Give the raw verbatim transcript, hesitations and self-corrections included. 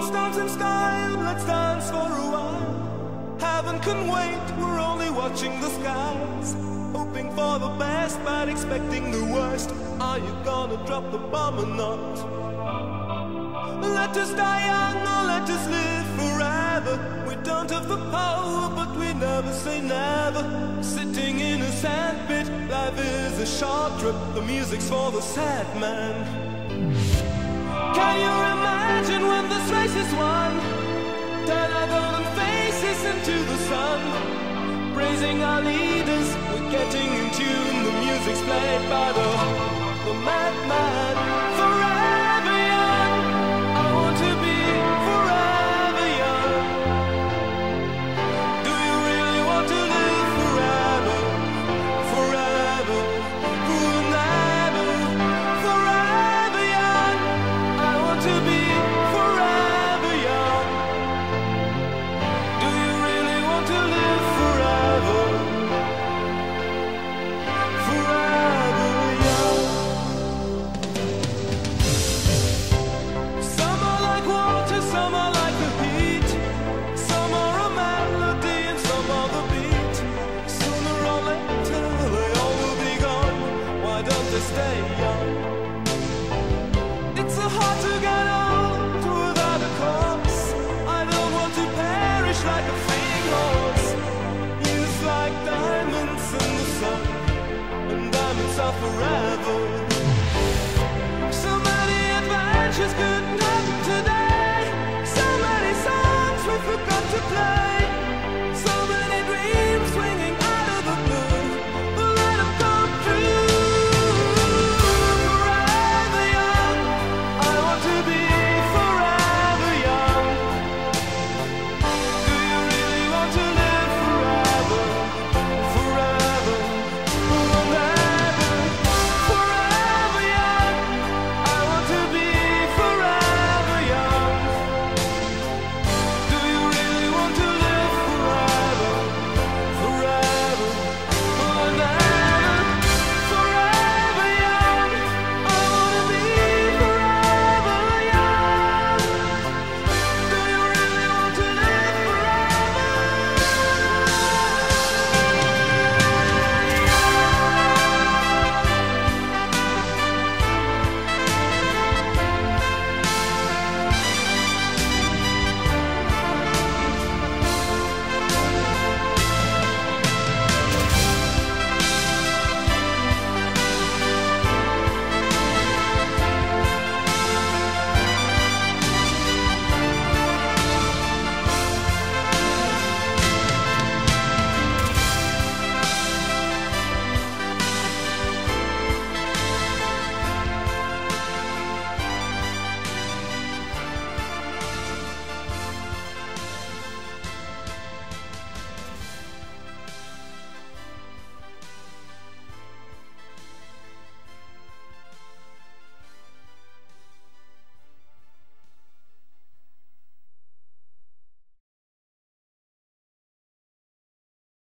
let's dance in style, let's dance for a while. Heaven can wait, we're only watching the skies, hoping for the best but expecting the worst. Are you gonna drop the bomb or not? Let us die young or let us live forever. We don't have the power but we never say never. Sitting in a sandpit, life is a short trip. The music's for the sad man. Can you imagine when this race is won? Turn our golden faces into the sun, praising our leaders, we're getting in tune. The music's played by the, the madman. Forever young, I want to be forever young. Do you really want to live forever? Forever, forever, forever young. I want to be forever young. Do you really want to live forever? Forever young. Some are like water, some are like the heat. Some are a melody and some are the beat. Sooner or later they all will be gone. Why don't they stay young? It's so hard to get old without a cause. I don't want to perish like a fleeing horse. Used like diamonds in the sun, and diamonds are forever. So many adventures, good